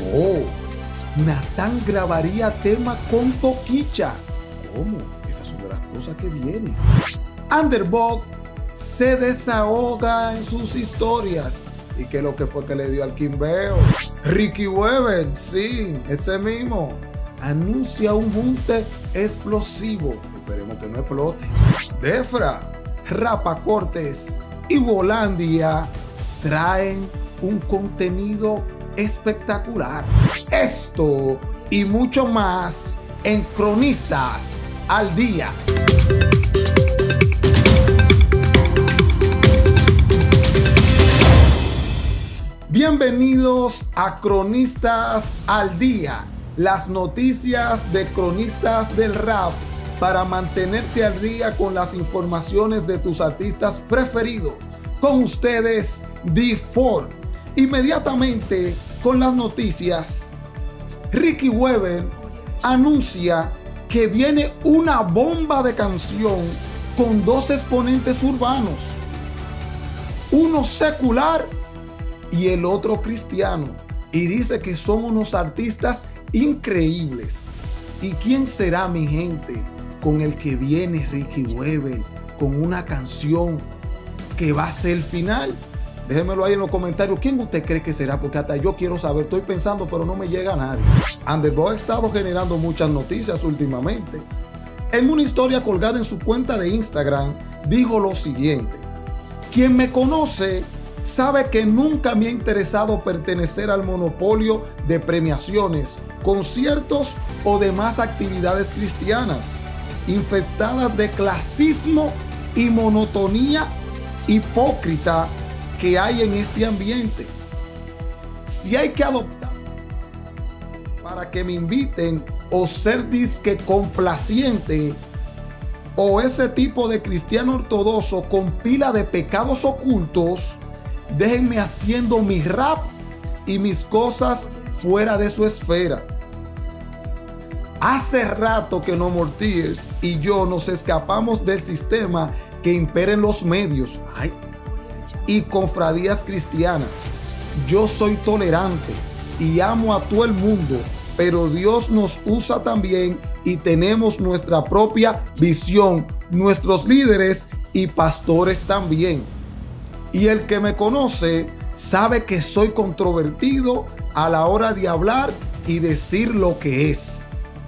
Oh, Natán grabaría tema con Toquicha. ¿Cómo? Esas son de las cosas que vienen. Underdog se desahoga en sus historias. ¿Y qué es lo que fue que le dio al quimbeo? Ricky Weber, sí, ese mismo, anuncia un junte explosivo. Esperemos que no explote. Defra, Rapa Cortés y Volandia traen un contenido espectacular. Esto y mucho más en Cronistas al Día. Bienvenidos a Cronistas al Día, las noticias de cronistas del rap para mantenerte al día con las informaciones de tus artistas preferidos. Con ustedes, D4. Inmediatamente con las noticias, Ricky Weber anuncia que viene una bomba de canción con dos exponentes urbanos, uno secular y el otro cristiano, y dice que son unos artistas increíbles. ¿Y quién será, mi gente, con el que viene Ricky Weber con una canción que va a ser el final? Déjenmelo ahí en los comentarios. ¿Quién usted cree que será? Porque hasta yo quiero saber. Estoy pensando, pero no me llega a nadie. Underdog ha estado generando muchas noticias últimamente. En una historia colgada en su cuenta de Instagram, dijo lo siguiente: quien me conoce sabe que nunca me ha interesado pertenecer al monopolio de premiaciones, conciertos o demás actividades cristianas, infectadas de clasismo y monotonía hipócrita que hay en este ambiente. Si hay que adoptar para que me inviten o ser disque complaciente o ese tipo de cristiano ortodoxo con pila de pecados ocultos, déjenme haciendo mi rap y mis cosas fuera de su esfera. Hace rato que No More Tears y yo nos escapamos del sistema que impera en los medios y confradías cristianas. Yo soy tolerante y amo a todo el mundo, pero Dios nos usa también y tenemos nuestra propia visión, nuestros líderes y pastores también. Y el que me conoce sabe que soy controvertido a la hora de hablar y decir lo que es.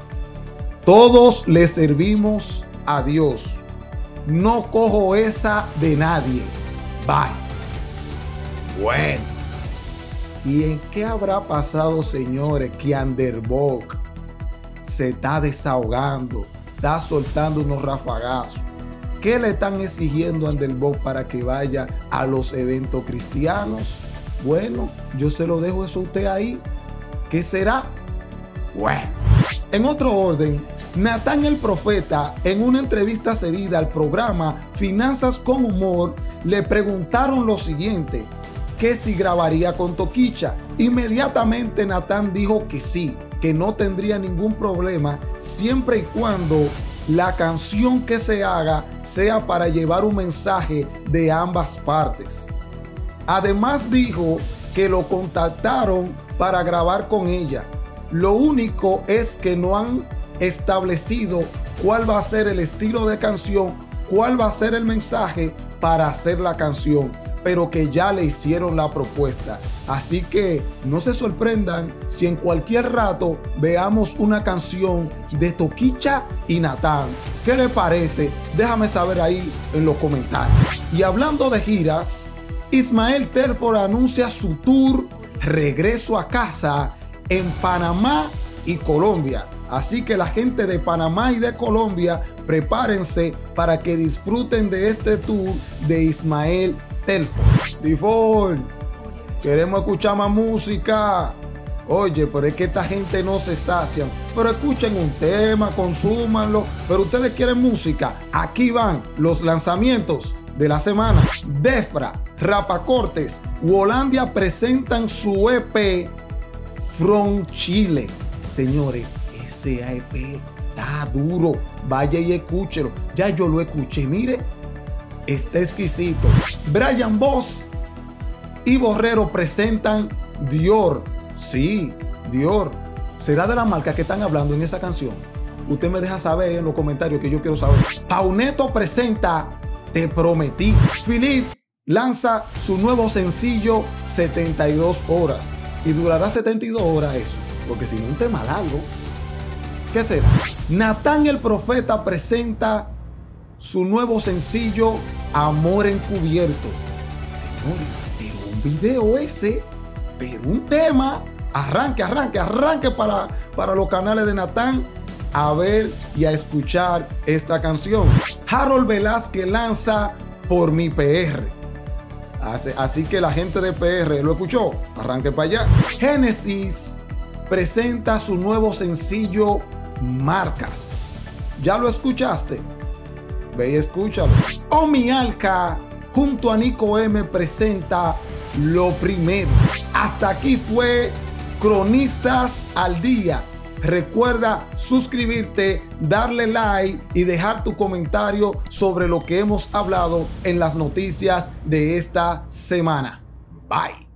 Todos le servimos a Dios. No cojo esa de nadie. Bye. Bueno. ¿Y en qué habrá pasado, señores, que Underdog se está desahogando, está soltando unos rafagazos? ¿Qué le están exigiendo a Underdog para que vaya a los eventos cristianos? Bueno, yo se lo dejo eso a usted ahí. ¿Qué será? Bueno. En otro orden, Natán el Profeta, en una entrevista cedida al programa Finanzas con Humor, le preguntaron lo siguiente: que si grabaría con Toquicha. Inmediatamente Natán dijo que sí, que no tendría ningún problema siempre y cuando la canción que se haga sea para llevar un mensaje de ambas partes. Además dijo que lo contactaron para grabar con ella. Lo único es que no han establecido cuál va a ser el estilo de canción, cuál va a ser el mensaje para hacer la canción, pero que ya le hicieron la propuesta. Así que no se sorprendan si en cualquier rato veamos una canción de Toquicha y Natán. ¿Qué le parece? Déjame saber ahí en los comentarios. Y hablando de giras, Ismael Telford anuncia su tour Regreso a Casa en Panamá y Colombia. Así que la gente de Panamá y de Colombia, prepárense para que disfruten de este tour de Ismael Telford. D4, queremos escuchar más música. Oye, pero es que esta gente no se sacia. Pero escuchen un tema, consúmanlo. Pero ustedes quieren música. Aquí van los lanzamientos de la semana. Defra, Rapa Cortés, Volandia presentan su EP From Chile. Señores, ese EP está duro. Vaya y escúchelo. Ya yo lo escuché, mire. Está exquisito. Brian Boss y Borrero presentan Dior. Sí, Dior. ¿Será de la marca que están hablando en esa canción? Usted me deja saber en los comentarios, que yo quiero saber. Pauneto presenta Te Prometí. Philip lanza su nuevo sencillo 72 horas. Y durará 72 horas eso, porque si no, un tema largo. ¿Qué será? Natán el Profeta presenta su nuevo sencillo Amor Encubierto. Señores, pero un video ese, pero un tema. Arranque para los canales de Natán a ver y a escuchar esta canción. Harold Velázquez lanza Por Mi PR. Así que la gente de PR lo escuchó. Arranque para allá. Génesis presenta su nuevo sencillo Marcas. ¿Ya lo escuchaste? Ve y escúchalo. Omi Alca junto a Nico M presenta Lo Primero. Hasta aquí fue Cronistas al Día. Recuerda suscribirte, darle like y dejar tu comentario sobre lo que hemos hablado en las noticias de esta semana. Bye.